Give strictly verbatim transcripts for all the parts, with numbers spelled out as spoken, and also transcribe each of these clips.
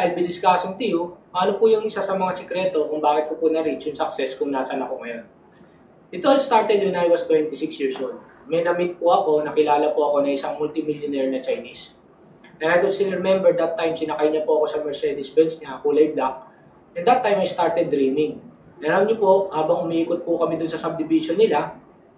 I'll be discussing to you ano po yung isa sa mga sikreto kung bakit ko po na-reach yung success kung nasan ako ngayon. It all started when I was twenty-six years old. May na-meet po ako, nakilala po ako na isang multimillionaire na Chinese. And I could still remember that time sinakay niya po ako sa Mercedes-Benz niya, kulay black. And that time I started dreaming. And alam niyo po, habang umiikot po kami dun sa subdivision nila,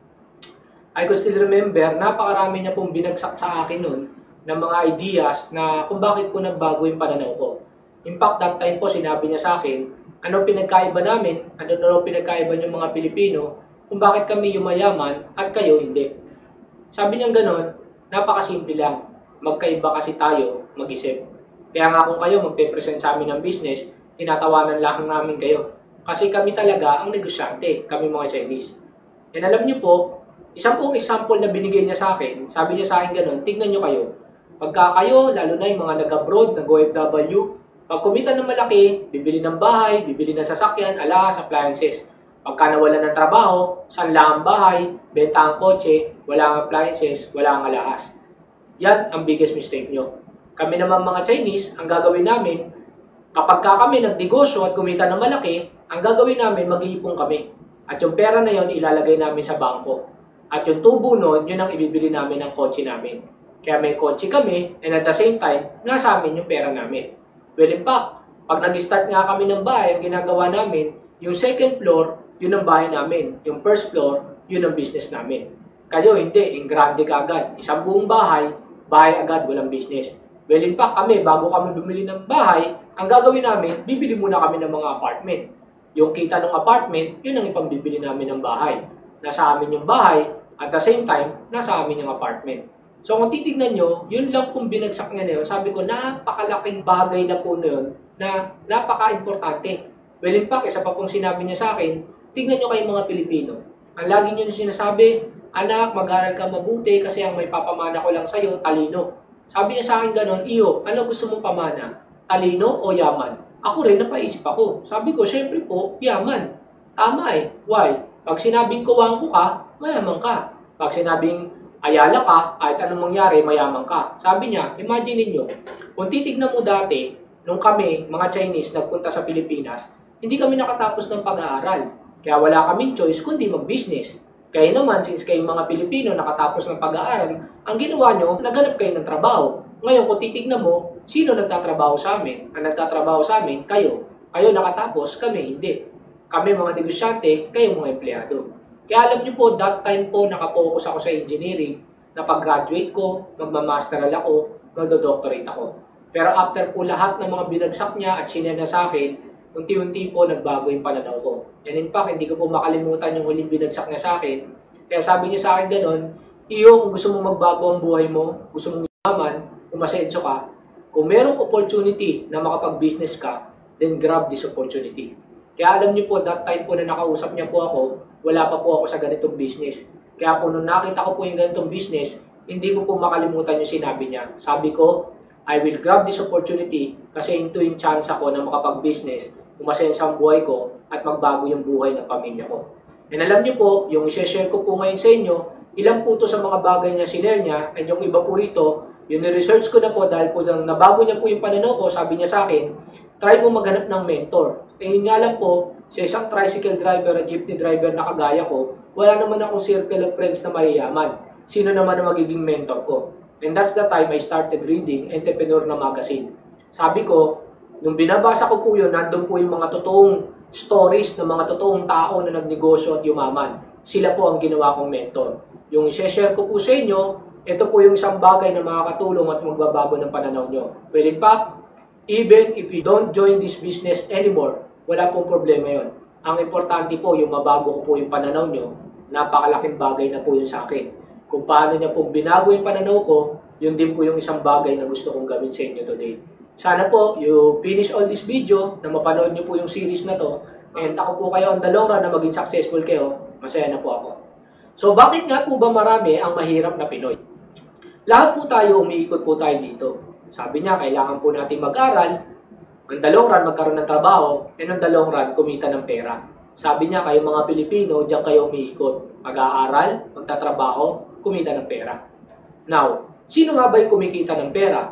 I could still remember, napakarami niya pong binagsak sa akin nun ng mga ideas na kung bakit po nagbago yung pananaw ko. In fact, that time po sinabi niya sa akin, anong pinagkaiba namin, ano na pinagkaiba yung mga Pilipino, kung bakit kami yumayaman at kayo hindi. Sabi niya gano'n, napakasimple lang. Magkaiba kasi tayo mag-isip. Kaya nga kung kayo magpe-present sa amin ng business, tinatawanan lang namin kayo. Kasi kami talaga ang negosyante, kami mga Chinese. And alam niyo po, isang pong example na binigay niya sa akin, sabi niya sa akin gano'n, tingnan niyo kayo. Pagka kayo, lalo na yung mga nag-abroad, nag-O F W, pag kumita ng malaki, bibili ng bahay, bibili ng sasakyan, alahas, appliances. Pagka nawalan ng trabaho, sanla ang bahay, benta ang kotse, wala ang appliances, wala ang alahas. Yan ang biggest mistake nyo. Kami naman mga Chinese, ang gagawin namin, kapag ka kami nagnegosyo at kumita ng malaki, ang gagawin namin, mag-iipon kami. At yung pera na yon ilalagay namin sa bangko. At yung tubo nun, yun ang ibibili namin ng kotse namin. Kaya may kotse kami, and at the same time, nasa amin yung pera namin. Well, in fact, pag nag-start nga kami ng bahay, ang ginagawa namin, yung second floor, yun ang bahay namin. Yung first floor, yun ang business namin. Kayo, hindi. Yung grande ka agad. Isang buong bahay, bahay agad, walang business. Well, in fact, kami, bago kami bumili ng bahay, ang gagawin namin, bibili muna kami ng mga apartment. Yung kita ng apartment, yun ang ipambibili namin ng bahay. Nasa amin yung bahay, at the same time, nasa amin yung apartment. So kung titignan nyo, yun lang kung binagsak niya na yun, sabi ko, napakalaking bagay na po na yun, na napaka-importante. Well, in fact, isa pa pong sinabi niya sa akin, tignan nyo kayong mga Pilipino. Ang lagi nyo na sinasabi, anak, mag-aral ka mabuti kasi ang may papamana ko lang sa'yo, talino. Sabi niya sa akin ganon, iyo, ano gusto mong pamana? Talino o yaman? Ako rin, napaisip ako. Sabi ko, syempre po, yaman. Tama eh. Why? Pag sinabing kuwangko ka, mayaman ka. Pag sinabing ayala ka, kahit anong mangyari, mayaman ka. Sabi niya, imagine niyo, kung titignan mo dati, nung kami, mga Chinese, nagpunta sa Pilipinas, hindi kami nakatapos ng pag-aaral. Kaya wala kaming choice kundi mag-business. Kaya naman, since kayong mga Pilipino nakatapos ng pag-aaral, ang ginawa nyo, naghanap kayo ng trabaho. Ngayon, kung titignan mo, sino nagtatrabaho sa amin? Ang nagtatrabaho sa amin, kayo. Kayo nakatapos, kami hindi. Kami mga negosyante, kayo mga empleyado. Kaya alam niyo po, that time po, nakapokus ako sa engineering, na pag-graduate ko, magmamasteral ako, magdo-doctorate ako. Pero after po lahat ng mga binagsak niya at sinena sa akin, unti-unti po nagbago yung pananaw ko. And in fact, hindi ko po makalimutan yung huling binagsak niya sa akin. Kaya sabi niya sa akin gano'n, iyo, kung gusto mong magbago ang buhay mo, gusto mong yaman, umasenso ka, kung merong opportunity na makapag-business ka, then grab this opportunity. Kaya alam niyo po, that time po na nakausap niya po ako, wala pa po ako sa ganitong business. Kaya po nung nakita ko po yung ganitong business, hindi ko po makalimutan yung sinabi niya. Sabi ko, I will grab this opportunity kasi ito yung chance ako na makapag-business, umasensa ang buhay ko at magbago yung buhay ng pamilya ko. And alam niyo po, yung i-share ko po ngayon sa inyo, ilan po ito sa mga bagay na sinare niya, and yung iba po rito, yung research ko na po dahil po nabago niya po yung pananaw ko, sabi niya sa akin, try mo maghanap ng mentor. Eh yun nga lang po, sa isang tricycle driver at jeepney driver na kagaya ko, wala naman akong circle of friends na mayayaman. Sino naman ang magiging mentor ko? And that's the time I started reading Entrepreneur na magazine. Sabi ko, nung binabasa ko po yun, nandun po yung mga totoong stories ng mga totoong tao na nagnegosyo at yumaman. Sila po ang ginawa kong mentor. Yung i-share ko po sa inyo, ito po yung isang bagay na makakatulong at magbabago ng pananaw nyo. Well, in fact, even if you don't join this business anymore, wala pong problema yon. Ang importante po, yung mabago ko po yung pananaw nyo, napakalaking bagay na po yun sa akin. Kung paano niya pong binago yung pananaw ko, yun din po yung isang bagay na gusto kong gawin sa inyo today. Sana po, you finish all this video, na mapanood nyo po yung series na to, and ako po kayo on the long run na maging successful kayo, masaya na po ako. So, bakit nga po ba marami ang mahirap na Pinoy? Lahat po tayo, umiikot po tayo dito. Sabi niya, kailangan po natin mag-aral, on the long run, magkaroon ng trabaho, and on the long run, kumita ng pera. Sabi niya, kayo mga Pilipino, diyan kayo umiikot. Mag-aaral, magtatrabaho, kumita ng pera. Now, sino nga ba yung kumikita ng pera?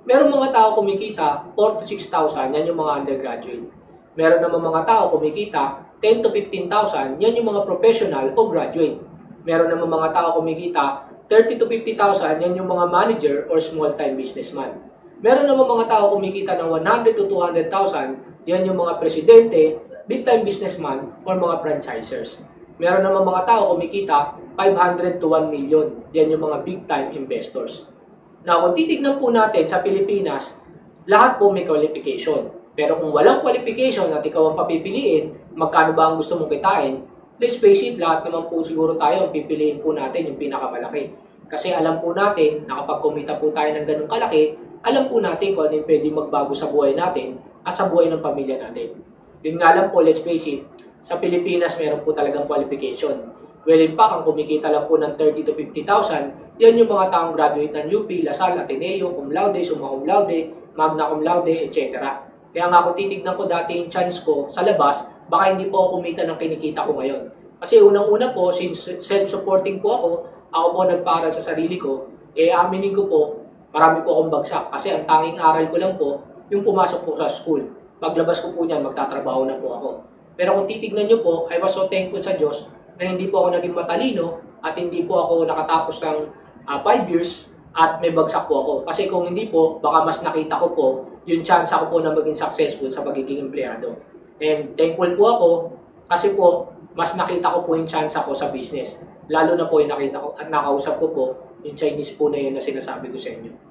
Meron mga tao kumikita four to six thousand, yan yung mga undergraduate. Meron naman mga tao kumikita ten to fifteen thousand, yan yung mga professional o graduate. Meron naman mga tao kumikita thirty to fifty thousand, yan yung mga manager or small-time businessman. Meron naman mga tao kumikita ng one hundred to two hundred thousand, yan yung mga presidente, big-time businessman, or mga franchisers. Meron naman mga tao kumikita five hundred to one million, yan yung mga big-time investors. Now, kung titignan po natin sa Pilipinas, lahat po may qualification. Pero kung walang qualification at ikaw ang papipiliin, magkano ba ang gusto mong kitain, let's face it, lahat naman po siguro tayo ang pipiliin po natin yung pinakamalaki. Kasi alam po natin na kapag kumita po tayo ng ganung kalaki, alam po natin kung ano yung pwede magbago sa buhay natin at sa buhay ng pamilya natin. Yun nga lang po, let's face it, sa Pilipinas meron po talagang qualification. Well, in fact, ang kumikita lang po ng thirty to fifty thousand, yan yung mga taong graduate ng U P, Lasal, Ateneo, cum laude, summa cum laude, magna cum laude, et cetera. Kaya nga kung titignan ko dati yung chance ko sa labas, baka hindi po ako kumita ng kinikita ko ngayon. Kasi unang-una po, since self-supporting po ako, ako po nagpaaral sa sarili ko, eh aminin ko po, marami po akong bagsak. Kasi ang tanging aral ko lang po, yung pumasok po sa school. Paglabas ko po niyan, magtatrabaho na po ako. Pero kung titignan nyo po, I was so thankful sa Diyos na hindi po ako naging matalino at hindi po ako nakatapos ng five uh, years at may bagsak po ako. Kasi kung hindi po, baka mas nakita ko po yung chance ako po na maging successful sa pagiging empleyado. And thankful po ako kasi po, mas nakita ko po yung chance ako sa business. Lalo na po yung nakita ko at nakausap ko po yung Chinese po na yun na sinasabi ko sa inyo.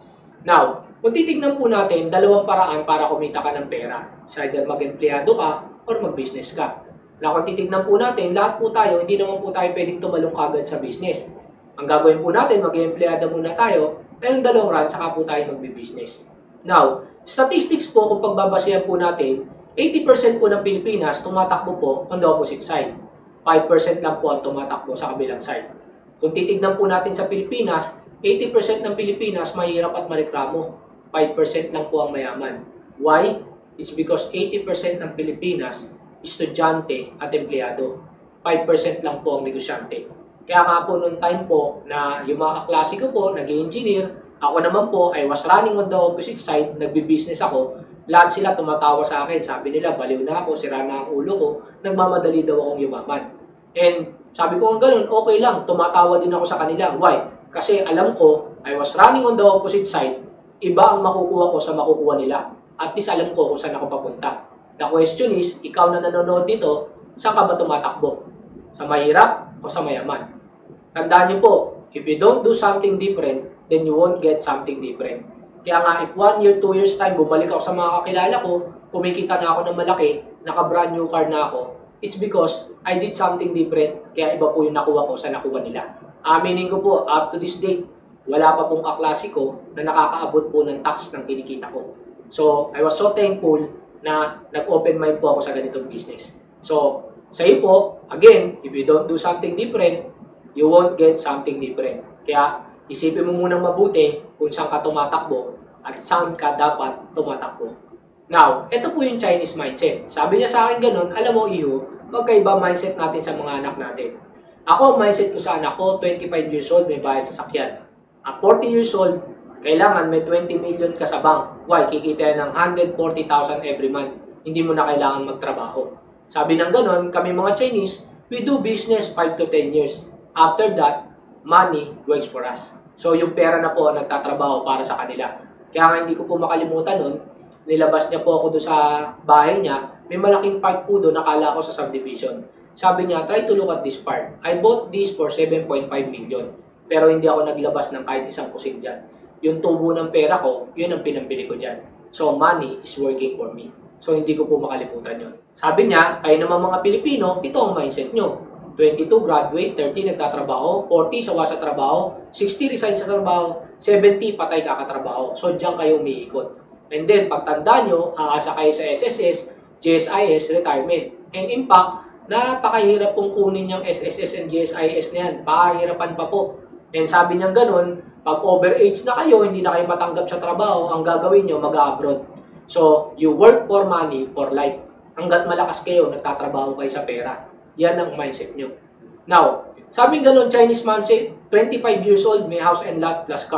Now, kung titignan po natin, dalawang paraan para kumita ka ng pera. It's either mag-empleyado ka or mag-business ka. Na kung titignan po natin, lahat po tayo, hindi naman po tayo pwedeng tumalong kagad sa business. Ang gagawin po natin, mag-empleyado muna tayo, and the long run, saka po tayo mag-business. Now, statistics po, kung pagbabasehan po natin, eighty percent po ng Pilipinas tumatakbo po on the opposite side. five percent lang po ang tumatakbo sa kabilang side. Kung titignan po natin sa Pilipinas, eighty percent ng Pilipinas mahirap at mareklamo. five percent lang po ang mayaman. Why? It's because eighty percent ng Pilipinas estudyante at empleyado. five percent lang po ang negosyante. Kaya nga po noong time po na yung mga kaklase ko po, nag-engineer, ako naman po, I was running on the opposite side, nagbi-business ako, lahat sila tumatawa sa akin. Sabi nila, baliw na ako, sira na ang ulo ko, nagmamadali daw akong yumaman. And sabi ko nga ganun, okay lang, tumatawa din ako sa kanila. Why? Kasi alam ko, I was running on the opposite side, iba ang makukuha ko sa makukuha nila. At least alam ko kung saan ako papunta. The question is, ikaw na nanonood dito, saan ka ba tumatakbo? Sa mahirap o sa mayaman? Tandaan niyo po, if you don't do something different, then you won't get something different. Kaya nga, if one year, two years time, bumalik ako sa mga kakilala ko, kumikita na ako ng malaki, naka-brand new car na ako, it's because I did something different, kaya iba po yung nakuha ko sa nakuha nila. Aminin ko po, up to this date, wala pa pong kaklase ko na nakakaabot po ng tax ng kinikita ko. So, I was so thankful na nag-open mind po ako sa ganitong business. So, sa iyo po, again, if you don't do something different, you won't get something different. Kaya, isipin mo munang mabuti kung saan ka tumatakbo at saan ka dapat tumatakbo. Now, ito po yung Chinese mindset. Sabi niya sa akin ganun, alam mo, Iho, magkaiba mindset natin sa mga anak natin. Ako, mindset ko sa anak ko, twenty-five years old, may bayad sa sakyan. At forty years old, kailangan may twenty million ka sa bank. Why? Kikita ng one hundred forty thousand every month. Hindi mo na kailangan magtrabaho. Sabi ng ganun, kami mga Chinese, we do business five to ten years. After that, money works for us. So, yung pera na po nagtatrabaho para sa kanila. Kaya nga hindi ko po makalimutan nun, nilabas niya po ako doon sa bahay niya, may malaking park po doon, nakala ko sa subdivision. Sabi niya, try to look at this park. I bought this for seven point five million. Pero hindi ako naglabas ng kahit isang kusing dyan. Yung tubo ng pera ko, yun ang pinambili ko dyan. So, money is working for me. So, hindi ko po makalimutan yun. Sabi niya, kayo naman mga Pilipino, ito ang mindset nyo. twenty-two graduate, thirty nagtatrabaho, forty sawa sa trabaho, sixty resign sa trabaho, seventy patay kakatrabaho. So, diyan kayo umiikot. And then, pagtanda nyo, aasa kayo sa S S S, G S I S, retirement. And in fact, napakahirap pong kunin yung S S S and G S I S na yan. Pakahirapan pa po. And sabi niya ganun, pag overage na kayo, hindi na kayo matanggap sa trabaho, ang gagawin nyo, mag-abroad. So, you work for money, for life. Hanggat malakas kayo, nagtatrabaho kayo sa pera. Yan ang mindset nyo. Now, sabi ganun, Chinese mindset, twenty-five years old, may house and lot plus car.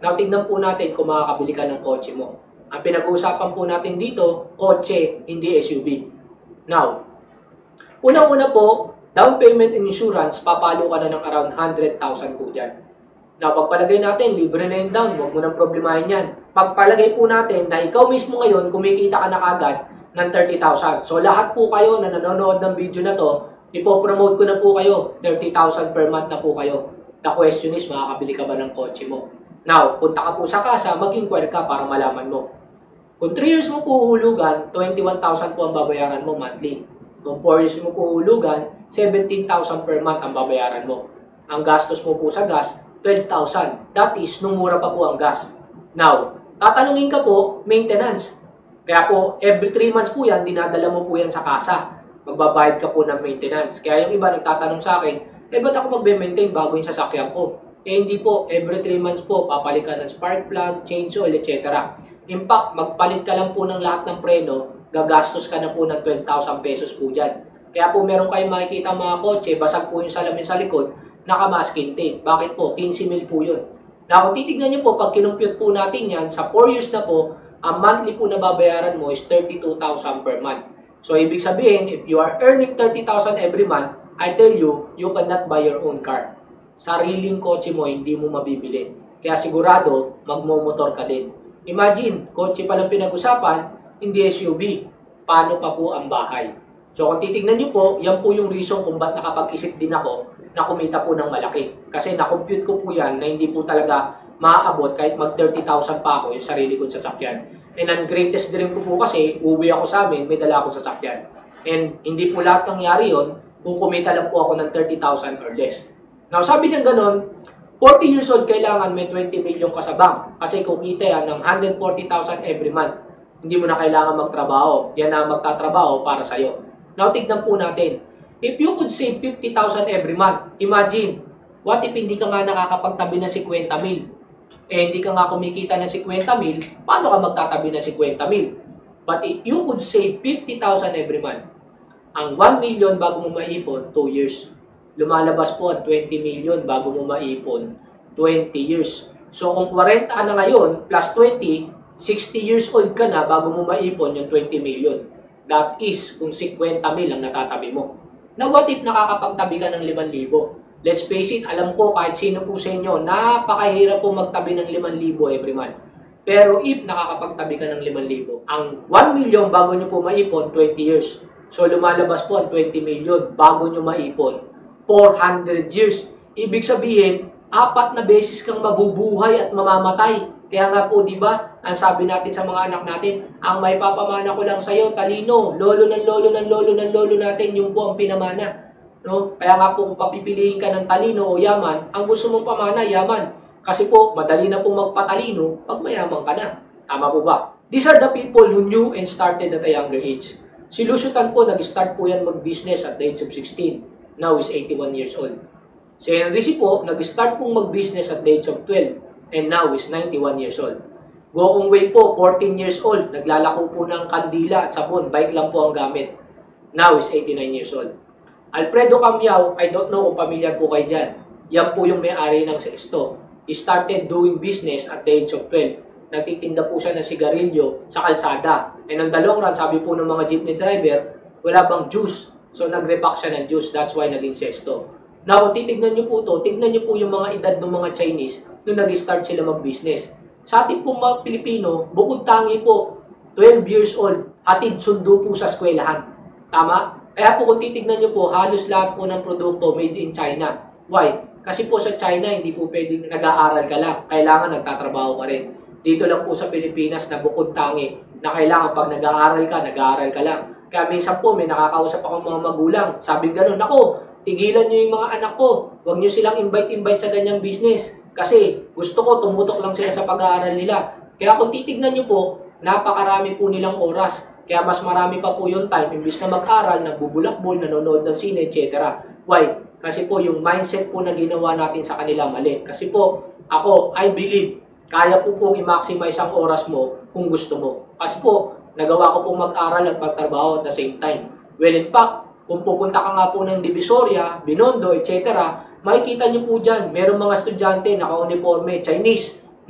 Now, tignan po natin kung makakabili ka ng kotse mo. Ang pinag-uusapan po natin dito, kotse, hindi S U V. Now, unang-una po, down payment and insurance, papalo ka na ng around one hundred thousand po dyan. Now, pagpalagay natin, libre na yung down, huwag mo nang problemahin yan. Pagpalagay po natin na ikaw mismo ngayon, kumikita ka na kagad ng thirty thousand. So, lahat po kayo na nanonood ng video na to, ipopromote ko na po kayo, thirty thousand per month na po kayo. The question is, makakabili ka ba ng kotse mo? Now, punta ka po sa kasa, mag-inquire ka para malaman mo. Kung three years mo po hulugan, twenty-one thousand po ang babayaran mo monthly. Kung four years mo po hulugan, seventeen thousand per month ang babayaran mo. Ang gastos mo po sa gas, twelve thousand. That is, nung mura pa po ang gas. Now, tatanungin ka po, maintenance. Kaya po, every three months po yan, dinadala mo po yan sa kasa. Magbabayad ka po ng maintenance. Kaya yung iba nagtatanong sa akin, eh ba't ako magbe-maintain bago yung sasakyan ko? Eh hindi po, every three months po, papalit ka ng spark plug, change oil, et cetera. In fact, magpalit ka lang po ng lahat ng preno, gagastos ka na po ng twelve thousand pesos po dyan. Kaya po meron kayong makikita mga kotse, basag po yung salamin sa likod, naka-masking tape. Bakit po? fifteen mil po yun. Na kung titignan nyo po, pag kinumpute po natin yan, sa four years na po, ang monthly po na babayaran mo is thirty-two thousand per month. So, ibig sabihin, if you are earning thirty thousand every month, I tell you, you cannot buy your own car. Sariling kotse mo, hindi mo mabibili. Kaya sigurado, magmomotor ka din. Imagine, kotse pa lang pinag-usapan, hindi S U V. Paano pa po ang bahay? So kung titignan nyo po, yan po yung reason kung ba't nakapag-isip din ako na kumita po ng malaki. Kasi na-compute ko po yan na hindi po talaga maaabot kahit mag thirty thousand pa ako yung sarili kong sasakyan. And ang greatest dream ko po kasi, uwi ako sa amin, may dala akong sasakyan. And hindi po lahat nangyari yun kung kumita lang po ako ng thirty thousand or less. Now sabi niya ganon, forty years old kailangan may twenty million ka sa bank. Kasi kukita yan ng one hundred forty thousand every month. Hindi mo na kailangan magtrabaho. Yan na magtatrabaho para sa'yo. Now, tignan po natin. If you could save fifty thousand every month, imagine, what if hindi ka nga nakakapagtabi ng fifty mil? Eh, hindi ka nga kumikita ng fifty mil, paano ka magtatabi ng fifty mil? But if you could save fifty thousand every month, ang one million bago mo maipon, two years. Lumalabas po ang twenty million bago mo maipon, twenty years. So, kung forty ka na ngayon, plus twenty, sixty years old ka na bago mo maipon yung twenty million. That is, kung fifty mil ang natatabi mo. Now, what if nakakapagtabi ka ng five thousand? Let's face it, alam ko kahit sino po sa inyo, napakahirap po magtabi ng five thousand every month. Pero if nakakapagtabi ka ng five thousand, ang one million bago nyo po maipon, twenty years. So, lumalabas po ang twenty million bago nyo maipon, four hundred years. Ibig sabihin, apat na beses kang mabubuhay at mamamatay. Kaya nga po, di ba, ang sabi natin sa mga anak natin, ang may papamana ko lang sa'yo, talino, lolo ng lolo ng lolo ng lolo natin, yung po ang pinamana. No? Kaya nga po, kung papipiliin ka ng talino o yaman, ang gusto mong pamana, yaman. Kasi po, madali na po magpatalino pag mayaman ka na. Tama po ba? These are the people who knew and started at a younger age. Si Lusutan po, nag-start po yan mag-business at the age of sixteen. Now is eighty-one years old. Si Henry C. po, nag-start pong mag-business at the age of twelve. And now is ninety-one years old. Go Kong Wei po, fourteen years old. Naglalako po ng kandila at sabon. Bike lang po ang gamit. Now is eighty-nine years old. Alfredo Cambiao, I don't know kung familiar po kayo dyan. Yan po yung may-ari ng Sesto. He started doing business at the age of twelve. Nagtitinda po siya ng sigarilyo sa kalsada. And ang dalawang run, sabi po ng mga jeepney driver, wala bang juice. So nag-repack siya ng juice. That's why naging Sesto. Now, kung titignan nyo po ito, tignan nyo po yung mga edad ng mga Chinese nung nag-start sila mag-business. Sa ating pong mga Pilipino, bukod tangi po, twelve years old, hatid sundo po sa eskwelahan. Tama? Kaya po kung titignan nyo po, halos lahat po ng produkto made in China. Why? Kasi po sa China, hindi po pwedeng nag-aaral ka lang. Kailangan nagtatrabaho ka rin. Dito lang po sa Pilipinas na bukod tangi, na kailangan pag nag-aaral ka, nag-aaral ka lang. Kaya minsan po, may nakakausap akong mga magulang. Sabi gano'n, ako, tigilan nyo yung mga anak ko. Huwag nyo silang invite-invite sa ganyang business. Kasi gusto ko, tumutok lang sila sa pag-aaral nila. Kaya kung titignan nyo po, napakarami po nilang oras. Kaya mas marami pa po yung time. Imbis na mag-aral, nagbubulakbol, nanonood ng sine, et cetera. Why? Kasi po yung mindset po na ginawa natin sa kanila mali. Kasi po, ako, I believe, kaya po pong i-maximize ang oras mo kung gusto mo. Kasi po, nagawa ko pong mag-aral at magtrabaho at the same time. Well, in fact, kung pupunta ka nga po ng Divisoria, Binondo, et cetera, makikita nyo po dyan, merong mga estudyante naka-uniforme, Chinese,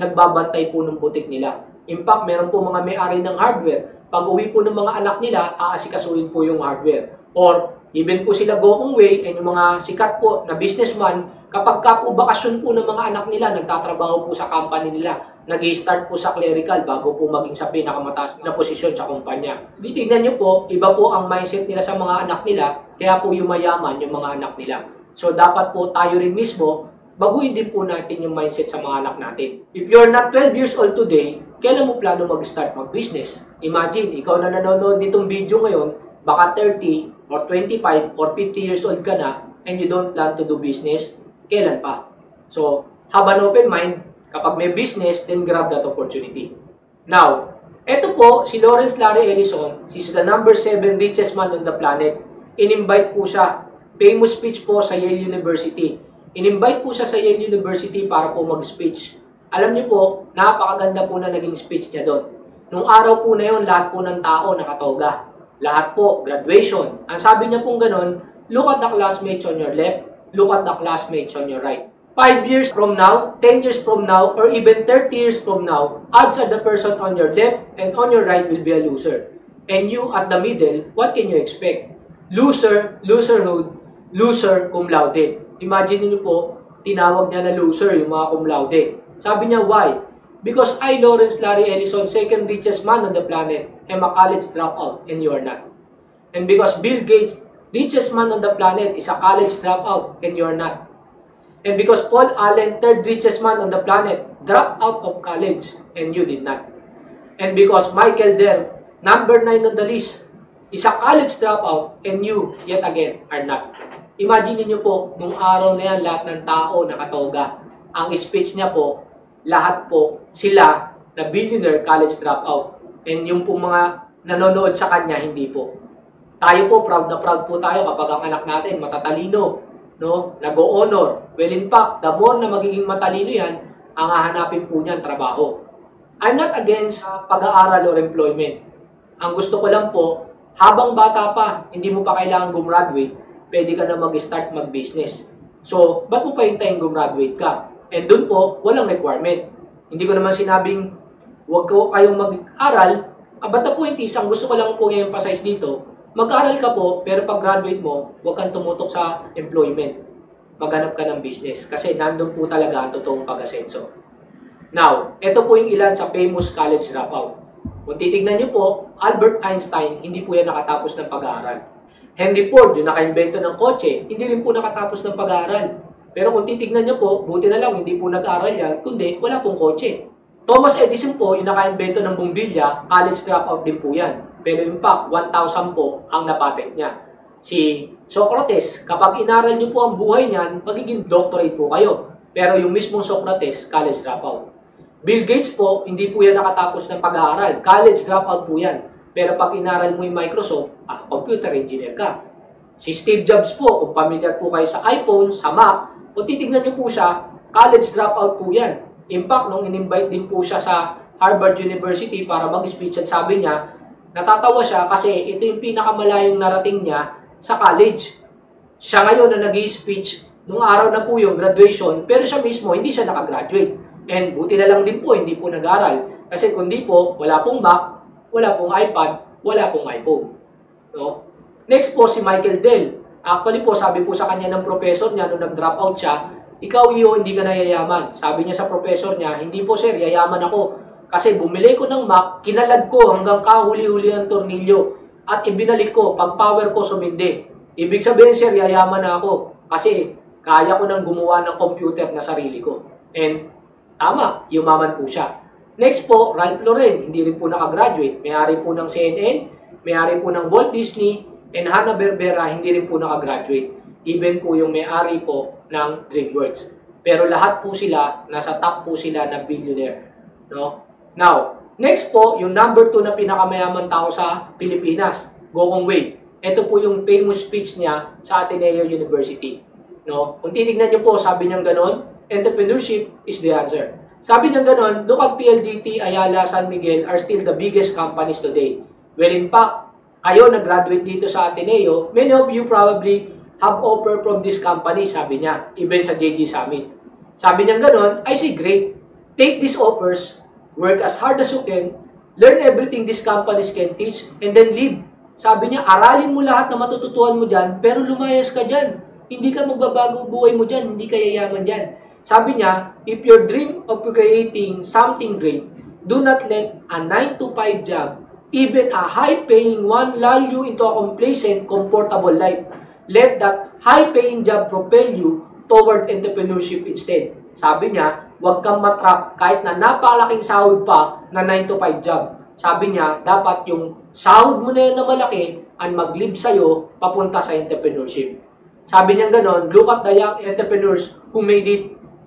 nagbabantay po ng butik nila. In fact, meron po mga may-ari ng hardware. Pag uwi po ng mga anak nila, aasikasuhin po yung hardware. Or even po sila Gokong Wei and yung mga sikat po na businessman, kapag ka po bakasyon po ng mga anak nila, nagtatrabaho po sa company nila, nag-i-start po sa clerical bago po maging sa pinakamataas na posisyon sa kumpanya. Titignan nyo po, iba po ang mindset nila sa mga anak nila, kaya po yumayaman yung mga anak nila. So dapat po tayo rin mismo, baguhin din po natin yung mindset sa mga anak natin. If you're not twelve years old today, kailan mo plano mag-start mag-business? Imagine, ikaw na nanonood nitong video ngayon, baka thirty or twenty-five or fifty years old ka na and you don't plan to do business, kailan pa? So, have an open mind. Kapag may business, then grab that opportunity. Now, eto po, si Lawrence Larry Ellison, he's the number seven richest man on the planet. In-invite po siya, famous speech po sa Yale University. In-invite po siya sa Yale University para po mag-speech. Alam niyo po, napakaganda po na naging speech niya doon. Nung araw po na yun, lahat po ng tao nakatoga. Lahat po, graduation. Ang sabi niya pong ganun, look at the classmates on your left, look at the classmates on your right. Five years from now, ten years from now, or even thirty years from now, odds are the person on your left and on your right will be a loser. And you at the middle, what can you expect? Loser, loserhood, loser cum laude. Imagine niyo po, tinawag niya na loser yung mga cum laude. Sabi niya, why? Because I, Lawrence Larry Ellison, second richest man on the planet, am a college dropout and you are not. And because Bill Gates, richest man on the planet, is a college dropout and you are not. And because Paul Allen, third richest man on the planet, dropped out of college and you did not. And because Michael Dell, number nine on the list, is a college dropout and you, yet again, are not. Imagine niyo po, nung araw na yan, lahat ng tao nakatoga. Ang speech niya po, lahat po sila na billionaire college dropout. And yung po mga nanonood sa kanya, hindi po. Tayo po, proud na proud po tayo kapag ang anak natin matatalino, no? Nag-o-honor. Well, in fact, the more na magiging matalino yan, ang hahanapin po niyan trabaho. I'm not against uh, pag-aaral or employment. Ang gusto ko lang po, habang bata pa, hindi mo pa kailangan gumraduate, pwede ka na mag-start mag-business. So, ba't mo pa hintayin gumraduate ka? And dun po, walang requirement. Hindi ko naman sinabing, huwag ko kayong mag-aral. Ah, but the point is, ang gusto ko lang po i-emphasize dito, mag-aaral ka po, pero pag-graduate mo, huwag kang tumutok sa employment. Maghanap ka ng business. Kasi nandun po talaga ang totoong pag-asenso. Now, ito po yung ilan sa famous college dropout. Kung titignan nyo po, Albert Einstein, hindi po yan nakatapos ng pag-aaral. Henry Ford, yung naka-invento ng kotse, hindi rin po nakatapos ng pag-aaral. Pero kung titignan nyo po, buti na lang, hindi po nag-aaral yan, kundi wala pong kotse. Thomas Edison po, yung naka-invento ng bumbilya, college dropout din po yan. Pero in fact, one thousand po ang napatent niya. Si Socrates, kapag inaral niyo po ang buhay niyan, magiging doctorate po kayo. Pero yung mismong Socrates, college dropout. Bill Gates po, hindi po yan nakatapos ng pag-aaral. College dropout po yan. Pero pag inaral mo yung Microsoft, ah, computer engineer ka. Si Steve Jobs po, kung pamilyar po kayo sa iPhone, sa Mac, kung titignan niyo po siya, college dropout po yan. In fact, nung in-invite din po siya sa Harvard University para mag-speech at sabi niya, natatawa siya kasi ito yung pinakamalayong narating niya sa college. Siya ngayon na nag-i-speech, nung araw na po yung graduation, pero siya mismo hindi siya nakagraduate. And buti na lang din po, hindi po nag-aral. Kasi kundi po, wala pong Mac, wala pong iPad, wala pong iPhone. No? Next po, si Michael Dell. Actually po, sabi po sa kanya ng professor niya nung nag-drop out siya, ikaw iyo, hindi ka na yayaman. Sabi niya sa professor niya, hindi po sir, yayaman ako. Kasi bumili ko ng Mac, kinalad ko hanggang kahuli-huli ang tornilyo. At ibinalik ko, pag power ko sumindi. Ibig sabihin sir, yayaman na ako. Kasi kaya ko nang gumawa ng computer na sarili ko. And tama, yumaman po siya. Next po, Ralph Lauren, hindi rin po nakagraduate. May-ari po ng C N N, may-ari po ng Walt Disney, and Hanna-Barbera, hindi rin po nakagraduate. Even po yung may-ari po ng DreamWorks. Pero lahat po sila, nasa top po sila na billionaire. No? Now, next po, yung number two na pinakamayaman tao sa Pilipinas, Gokong Wei. Ito po yung famous speech niya sa Ateneo University. No? Kung titignan niyo po, sabi niya ganon, entrepreneurship is the answer. Sabi niya ganon, look at P L D T, Ayala, San Miguel are still the biggest companies today. Well, in fact, kayo nag-graduate dito sa Ateneo, many of you probably have offer from this company, sabi niya, even sa J G Summit. Sabi niya ganon, I say great. take these offers, work as hard as you can, learn everything these companies can teach, and then leave. Sabi niya, aralin mo lahat na matututuan mo dyan, pero lumayas ka dyan. Hindi ka magbabago buhay mo dyan, hindi ka yayaman dyan. Sabi niya, if your dream of creating something great, do not let a nine to five job, even a high-paying one, lull you into a complacent, comfortable life. Let that high-paying job propel you toward entrepreneurship instead. Sabi niya, huwag kang matrap kahit na napakalaking sahod pa na nine to five job. Sabi niya, dapat yung sahod mo na yan na malaki ang mag-lead sa'yo papunta sa entrepreneurship. Sabi niya ganon, look at the young entrepreneurs who made it.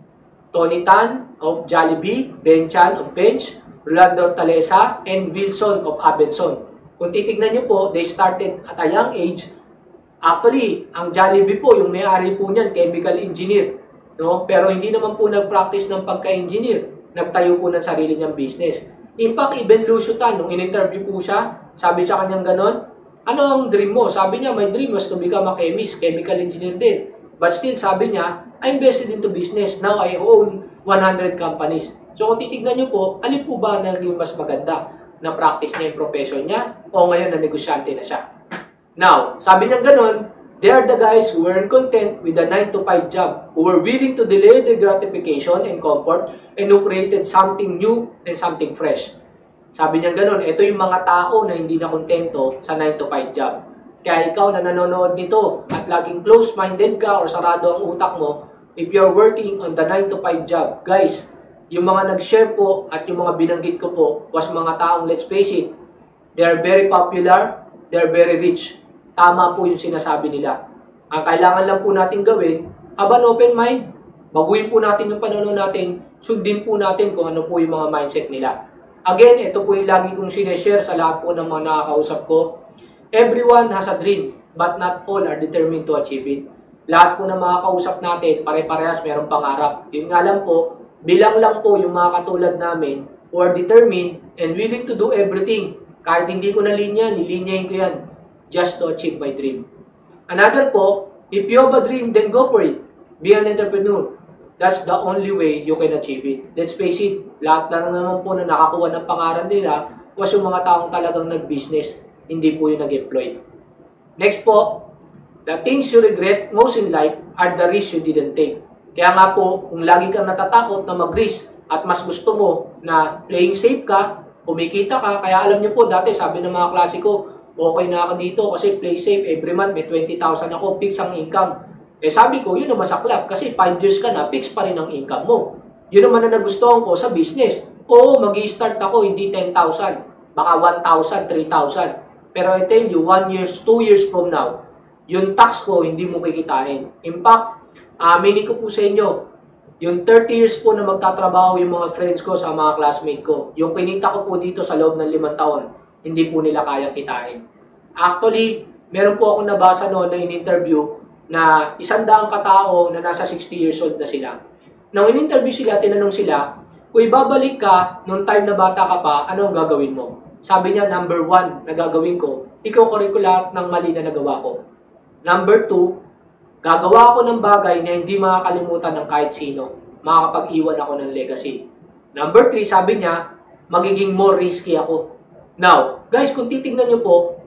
Tony Tan of Jollibee, Ben Chan of Bench, Rolando Talesa, and Wilson of Abenson. Kung titignan niyo po, they started at a young age. Actually, ang Jollibee po, yung may-ari po niyan, chemical engineer. No? Pero hindi naman po nag-practice ng pagka-engineer. Nagtayo po ng sarili niyang business. In fact, even Lucio Tan, nung in-interview po siya, sabi sa kanyang ganon, ano ang dream mo? Sabi niya, my dream was to become a chemist, chemical engineer din. But still, sabi niya, I invested into business. Now, I own one hundred companies. So, kung titignan niyo po, alin po ba naging mas maganda na practice niya yung profession niya o ngayon na negosyante na siya? Now, sabi niya ganon, they are the guys who weren't content with the nine to five job, who were willing to delay the gratification and comfort, and who created something new and something fresh. Sabi niya ganon, ito yung mga tao na hindi na kontento sa nine to five job. Kaya ikaw na nanonood nito at laging close-minded ka or sarado ang utak mo, if you're working on the nine to five job, guys, yung mga nag-share po at yung mga binanggit ko po was mga taong, let's face it, they're very popular, they're very rich. Tama po yung sinasabi nila. Ang kailangan lang po natin gawin, have an open mind, baguhin po natin yung pananaw natin, sundin po natin kung ano po yung mga mindset nila. Again, ito po yung lagi kong sineshare sa lahat po ng mga nakakausap ko. Everyone has a dream, but not all are determined to achieve it. Lahat po ng mga kausap natin, pare-parehas mayroong pangarap. Yun nga lang po, bilang lang po yung mga katulad namin who are determined and willing to do everything. Kahit hindi ko na linya, nilinyahin ko yan just to achieve my dream. Another po, if you have a dream, then go for it. Be an entrepreneur. That's the only way you can achieve it. Let's face it, lahat lang naman po na nakakuha ng pangalan nila was yung mga taong talagang nag-business. Hindi po yung nag-employ. Next po, the things you regret most in life are the risks you didn't take. Kaya nga po, kung lagi kang natatakot na mag-risk at mas gusto mo na playing safe ka, kumikita ka, kaya alam niyo po, dati sabi ng mga klase ko, okay na ako dito kasi play safe, every month may twenty thousand ako, fix ang income. Eh sabi ko, yun ang masaklap kasi five years ka na, fix pa rin ang income mo. Yun naman na nagustuhan ko sa business. Oo, mag-i-start ako, hindi ten thousand, baka one thousand, three thousand. Pero I tell you, one years, two years from now, yung tax ko, hindi mo kikitain. In fact, aminin ko po sa inyo, yung thirty years po na magtatrabaho yung mga friends ko sa mga classmate ko, yung kinita ko po dito sa loob ng limang taon, hindi po nila kayang kitain. Actually, meron po akong nabasa noon na in-interview na isang daang katao na nasa sixty years old na sila. Nung in-interview sila, tinanong sila, kung ibabalik ka nung time na bata ka pa, ano ang gagawin mo? Sabi niya, number one na gagawin ko, ikaw correct ko lahat ng mali na nagawa ko. Number two, gagawa ako ng bagay na hindi makakalimutan ng kahit sino. Makakapag-iwan ako ng legacy. Number three, sabi niya, magiging more risky ako. Now, guys, kung titignan niyo po,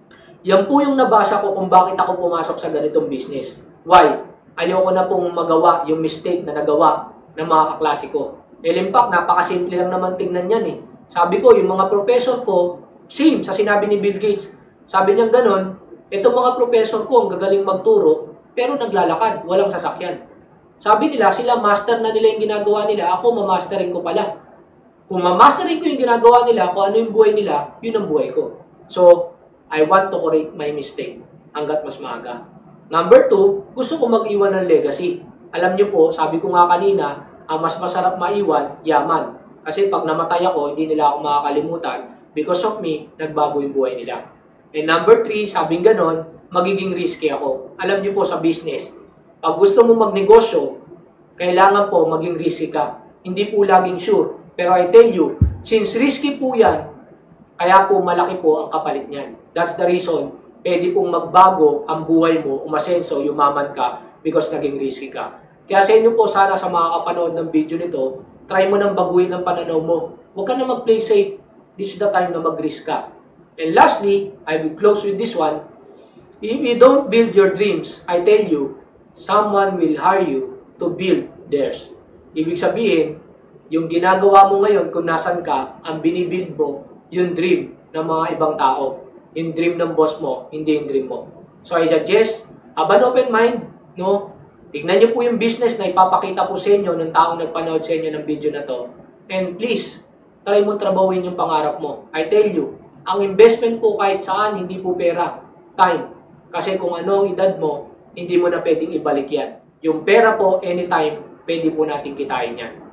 yan po yung nabasa ko kung bakit ako pumasok sa ganitong business. Why? Ayoko na pong magawa yung mistake na nagawa ng mga kaklase ko. In fact, napakasimple lang naman tingnan yan eh. Sabi ko, yung mga professor ko, same sa sinabi ni Bill Gates. Sabi niya ganon, itong mga professor ko ang gagaling magturo, pero naglalakad, walang sasakyan. Sabi nila, sila master na nila yung ginagawa nila, ako mamastering ko pala. Kung mamastering ko yung ginagawa nila, kung ano yung buhay nila, yun ang buhay ko. So, I want to correct my mistake hanggat mas maaga. Number two, gusto ko mag-iwan ng legacy. Alam niyo po, sabi ko nga kanina, ang mas masarap maiwan, yaman. Kasi pag namatay ako, hindi nila ako makakalimutan. Because of me, nagbago yung buhay nila. And number three, sabing ganon, magiging risky ako. Alam niyo po sa business, pag gusto mo magnegosyo, kailangan po maging risky ka. Hindi po laging sure. Pero I tell you, since risky po yan, kaya po malaki po ang kapalit niyan. That's the reason, pwede pong magbago ang buhay mo, umasenso, yumaman ka, because naging risky ka. Kaya sa inyo po, sana sa mga kapanood ng video nito, try mo nang baguhin ang pananaw mo. Huwag ka na mag-play safe. This is the time na mag-risk ka. And lastly, I will close with this one. If you don't build your dreams, I tell you, someone will hire you to build theirs. Ibig sabihin, yung ginagawa mo ngayon kung nasan ka, ang binibuild mo, yung dream ng mga ibang tao. Yung dream ng boss mo, hindi yung dream mo. So I suggest, have an open mind, no? Tignan niyo po yung business na ipapakita po sa inyo ng taong nagpanood sa inyo ng video na to. And please, try mo trabahuin yung pangarap mo. I tell you, ang investment po kahit saan, hindi po pera, time. Kasi kung ano ang edad mo, hindi mo na pwedeng ibalik yan. Yung pera po, anytime, pwede po natin kitain yan.